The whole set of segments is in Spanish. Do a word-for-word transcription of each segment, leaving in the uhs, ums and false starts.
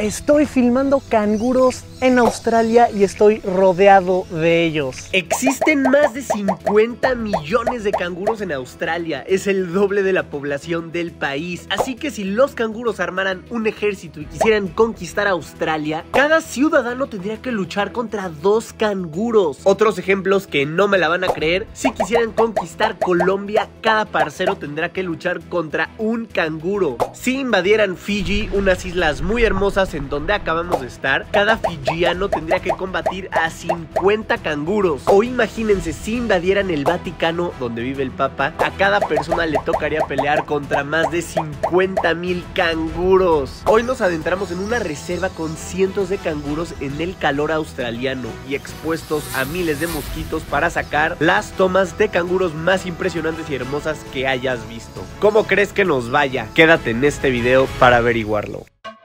Estoy filmando canguros en Australia y estoy rodeado de ellos. Existen más de cincuenta millones de canguros en Australia. Es el doble de la población del país. Así que si los canguros armaran un ejército y quisieran conquistar Australia, cada ciudadano tendría que luchar contra dos canguros. Otros ejemplos que no me la van a creer: si quisieran conquistar Colombia, cada parcero tendrá que luchar contra un canguro. Si invadieran Fiji, unas islas muy hermosas en donde acabamos de estar, cada fijiano tendría que combatir a cincuenta canguros. O imagínense si invadieran el Vaticano, donde vive el Papa, a cada persona le tocaría pelear contra más de cincuenta mil canguros. Hoy nos adentramos en una reserva con cientos de canguros en el calor australiano y expuestos a miles de mosquitos para sacar las tomas de canguros más impresionantes y hermosas que hayas visto. ¿Cómo crees que nos vaya? Quédate en este video para averiguarlo.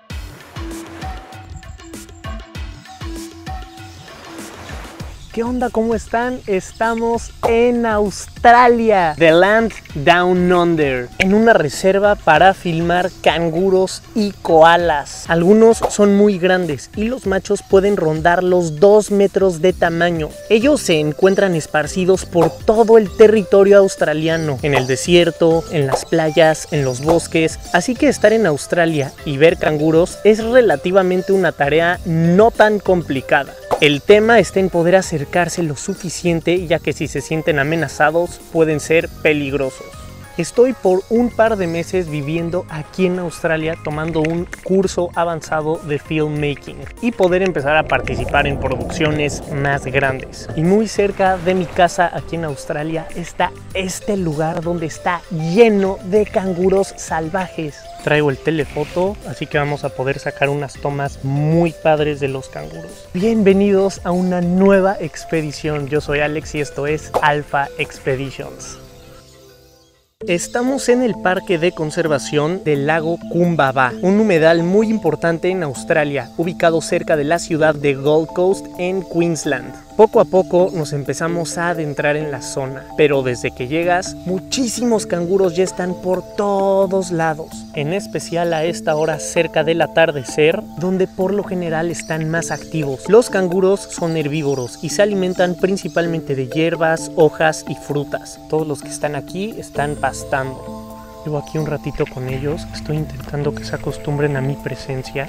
¿Qué onda? ¿Cómo están? Estamos en Australia, The Land Down Under, en una reserva para filmar canguros y koalas. Algunos son muy grandes y los machos pueden rondar los dos metros de tamaño. Ellos se encuentran esparcidos por todo el territorio australiano, en el desierto, en las playas, en los bosques. Así que estar en Australia y ver canguros es relativamente una tarea no tan complicada. El tema está en poder acercarse lo suficiente, ya que si se sienten amenazados pueden ser peligrosos. Estoy por un par de meses viviendo aquí en Australia tomando un curso avanzado de filmmaking y poder empezar a participar en producciones más grandes. Y muy cerca de mi casa aquí en Australia está este lugar donde está lleno de canguros salvajes. Traigo el telefoto, así que vamos a poder sacar unas tomas muy padres de los canguros. Bienvenidos a una nueva expedición. Yo soy Alex y esto es Alpha Expeditions. Estamos en el parque de conservación del lago Kumbaba, un humedal muy importante en Australia, ubicado cerca de la ciudad de Gold Coast en Queensland. Poco a poco nos empezamos a adentrar en la zona, pero desde que llegas, muchísimos canguros ya están por todos lados, en especial a esta hora cerca del atardecer, donde por lo general están más activos. Los canguros son herbívoros y se alimentan principalmente de hierbas, hojas y frutas. Todos los que están aquí están pastando. Llevo aquí un ratito con ellos, estoy intentando que se acostumbren a mi presencia.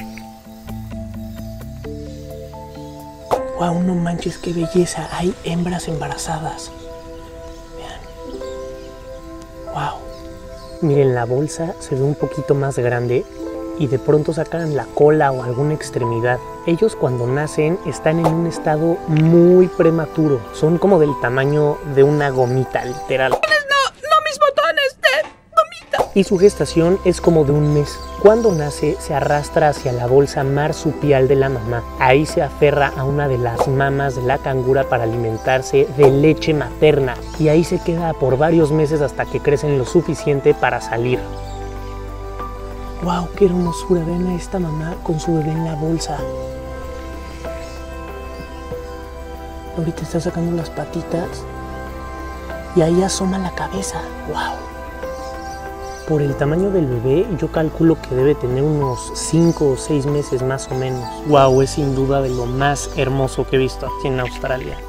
¡Wow! No manches, qué belleza. Hay hembras embarazadas. Vean. ¡Wow! Miren, la bolsa se ve un poquito más grande y de pronto sacan la cola o alguna extremidad. Ellos cuando nacen están en un estado muy prematuro. Son como del tamaño de una gomita, literal. No, no mis botones de gomita. Y su gestación es como de un mes. Cuando nace se arrastra hacia la bolsa marsupial de la mamá. Ahí se aferra a una de las mamas de la cangura para alimentarse de leche materna. Y ahí se queda por varios meses hasta que crecen lo suficiente para salir. ¡Wow! ¡Qué hermosura! Ven a esta mamá con su bebé en la bolsa. Ahorita está sacando las patitas y ahí asoma la cabeza. ¡Wow! Por el tamaño del bebé, yo calculo que debe tener unos cinco o seis meses más o menos. ¡Wow! Es sin duda de lo más hermoso que he visto aquí en Australia.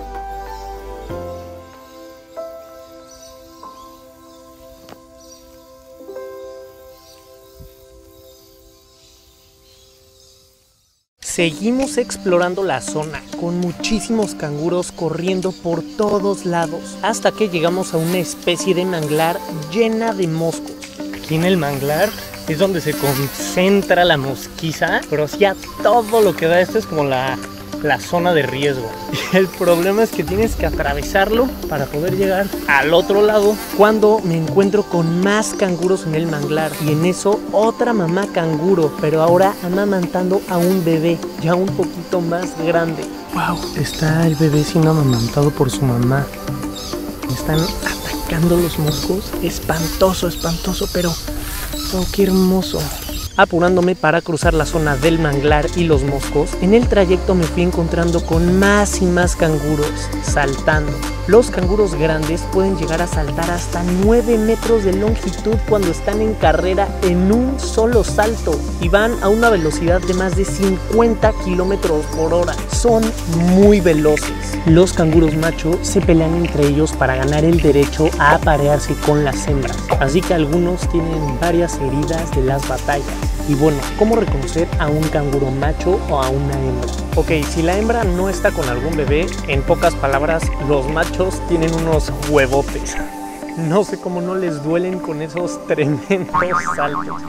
Seguimos explorando la zona con muchísimos canguros corriendo por todos lados hasta que llegamos a una especie de manglar llena de moscos. Aquí en el manglar es donde se concentra la mosquiza, pero hacia todo lo que da esto es como la, la zona de riesgo. Y el problema es que tienes que atravesarlo para poder llegar al otro lado cuando me encuentro con más canguros en el manglar. Y en eso otra mamá canguro, pero ahora amamantando a un bebé ya un poquito más grande. ¡Wow! Está el bebé siendo amamantado por su mamá. Me están atacando los moscos. Espantoso, espantoso, pero oh, qué hermoso. apurándome para cruzar la zona del manglar y los moscos. En el trayecto me fui encontrando con más y más canguros saltando. Los canguros grandes pueden llegar a saltar hasta nueve metros de longitud cuando están en carrera en un solo salto y van a una velocidad de más de cincuenta kilómetros por hora. Son muy veloces. Los canguros macho se pelean entre ellos para ganar el derecho a aparearse con las hembras, así que algunos tienen varias heridas de las batallas. Y bueno, ¿cómo reconocer a un canguro macho o a una hembra? Ok, si la hembra no está con algún bebé, en pocas palabras, los machos tienen unos huevotes. No sé cómo no les duelen con esos tremendos saltos.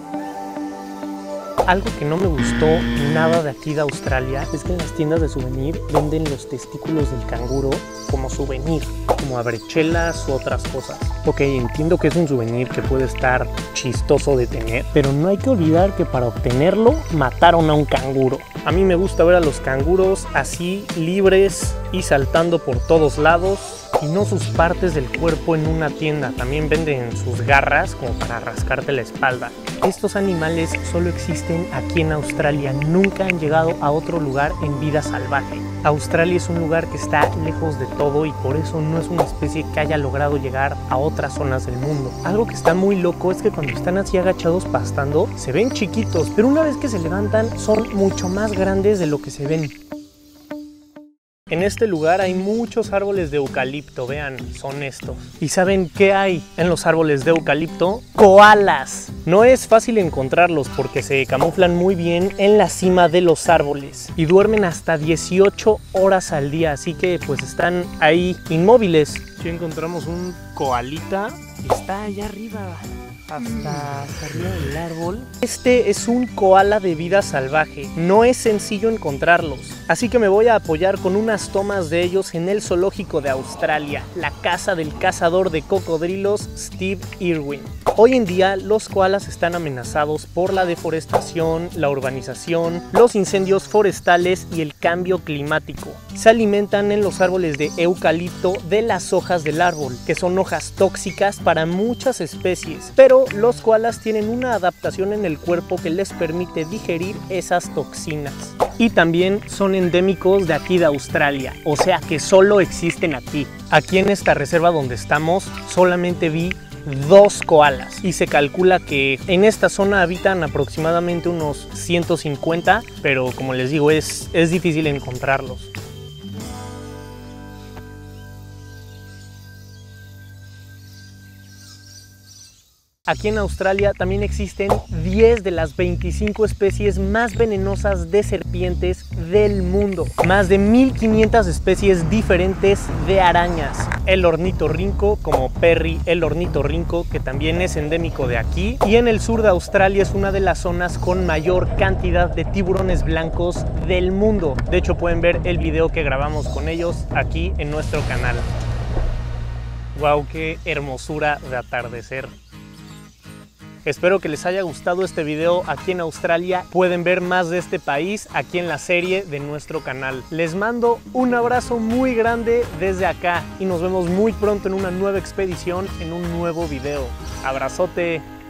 Algo que no me gustó nada de aquí de Australia es que en las tiendas de souvenir venden los testículos del canguro como souvenir, como abrechelas u otras cosas. Ok, entiendo que es un souvenir que puede estar chistoso de tener, pero no hay que olvidar que para obtenerlo mataron a un canguro. A mí me gusta ver a los canguros así, libres y saltando por todos lados, y no sus partes del cuerpo en una tienda. También venden sus garras como para rascarte la espalda. Estos animales solo existen aquí en Australia, nunca han llegado a otro lugar en vida salvaje. Australia es un lugar que está lejos de todo y por eso no es una especie que haya logrado llegar a otras zonas del mundo. Algo que está muy loco es que cuando están así agachados pastando, se ven chiquitos, pero una vez que se levantan son mucho más grandes de lo que se ven. En este lugar hay muchos árboles de eucalipto, vean, son estos. ¿Y saben qué hay en los árboles de eucalipto? ¡Koalas! No es fácil encontrarlos porque se camuflan muy bien en la cima de los árboles y duermen hasta dieciocho horas al día, así que pues están ahí inmóviles. Aquí encontramos un koalita y está allá arriba, hasta arriba del árbol. Este es un koala de vida salvaje, no es sencillo encontrarlos, así que me voy a apoyar con unas tomas de ellos en el zoológico de Australia, la casa del cazador de cocodrilos Steve Irwin. Hoy en día los koalas están amenazados por la deforestación, la urbanización, los incendios forestales y el cambio climático. Se alimentan en los árboles de eucalipto de las hojas del árbol, que son hojas tóxicas para muchas especies, pero los koalas tienen una adaptación en el cuerpo que les permite digerir esas toxinas. Y también son endémicos de aquí de Australia, o sea que solo existen aquí. Aquí en esta reserva donde estamos solamente vi dos koalas y se calcula que en esta zona habitan aproximadamente unos ciento cincuenta, pero como les digo es, es difícil encontrarlos. Aquí en Australia también existen diez de las veinticinco especies más venenosas de serpientes del mundo. Más de mil quinientas especies diferentes de arañas. El ornitorrinco, como Perry el ornitorrinco, que también es endémico de aquí. Y en el sur de Australia es una de las zonas con mayor cantidad de tiburones blancos del mundo. De hecho pueden ver el video que grabamos con ellos aquí en nuestro canal. ¡Wow! ¡Qué hermosura de atardecer! Espero que les haya gustado este video aquí en Australia. Pueden ver más de este país aquí en la serie de nuestro canal. Les mando un abrazo muy grande desde acá y nos vemos muy pronto en una nueva expedición, en un nuevo video. Abrazote.